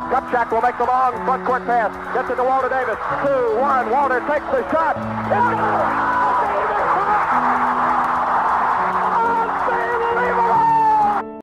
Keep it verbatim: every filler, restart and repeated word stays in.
Kupchak will make the long front court pass. Gets it to Walter Davis. Two, one. Walter takes the shot. It's good.